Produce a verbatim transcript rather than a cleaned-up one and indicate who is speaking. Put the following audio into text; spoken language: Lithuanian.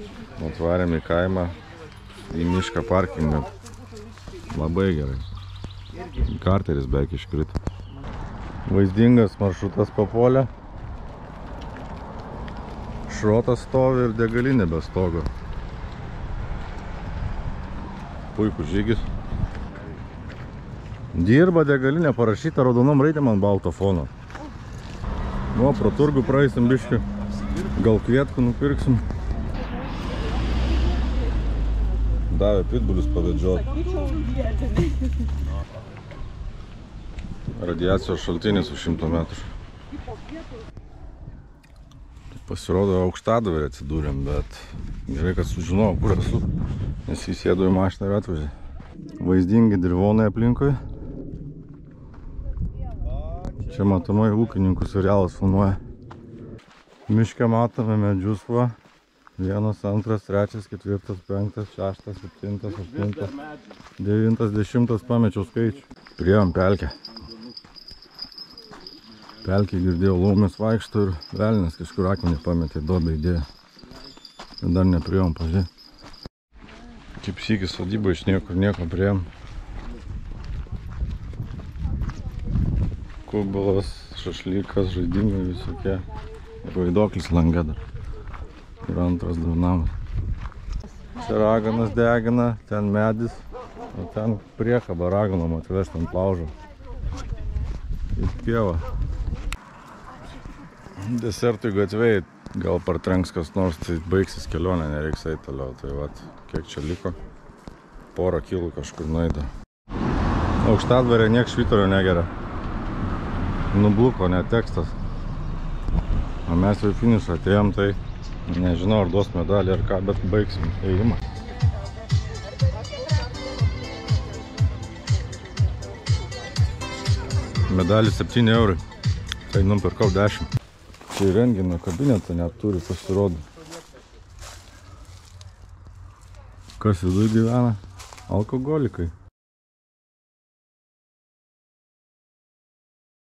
Speaker 1: Atvarėm į kaimą, į mišką parkingą. Labai gerai. Karteris beveik iškrito. Vaizdingas maršrutas papuolė. Šrotas stovi ir degalinė be stogo. Puikus žygis. Dirba degalinė, parašyta raudonom raidėm ant balto fono. Nu, pro turgų praeisim biškį. Gal kvietkų nupirksim. Davė pitbulius pavedžioti. Radiacijos šaltinis už šimto metrų. Pasirodo, aukštadvarį atsidūrėm, bet gerai, kad sužinojau, kur esu, nes jis sėdo į mašiną ir atvažiavo. Vaizdingi dirvonai aplinkui. Čia matomai ūkininkų serialas filmuoja. Miške matome medžius va. Vienas, antras, trečias, ketvirtas, penktas, šeštas, septintas, aštuntas, devintas, dešimtas, pamečiau skaičių. Priėjom pelkę. Pelkė girdėjau, laumės vaikšto ir velnias kažkur akmenį pametė, duobę įdėjo. Ir dar nepriėjom, pažiūrėjom. Kaip sykis sodyba iš niekur nieko priėjom. Kubalas, šašlykas, žaidimai visokie. Ir vaidoklis lange dar. Ir antras dar namas. Čia raganas degina, ten medis, o ten priekaba raganom atvežti ant laužo. Į pievą. Desertui gatvėjai gal partrenks kas nors, tai baigsis kelionė, nereiks eit toliau. Tai vat, kiek čia liko, porą kilų kažkur nueida. Aukštadvarė niek švyturio negeria. Nubluko net tekstas. O mes jau finišą atėjom, tai nežinau, ar duos medalį ar ką, bet baigsim ėjimą. Medalis septyni eurai. Tai nupirkau dešimt. Čia rentgeno kabinetą net turi, pasirodo. Kas viduj gyvena? Alkoholikai.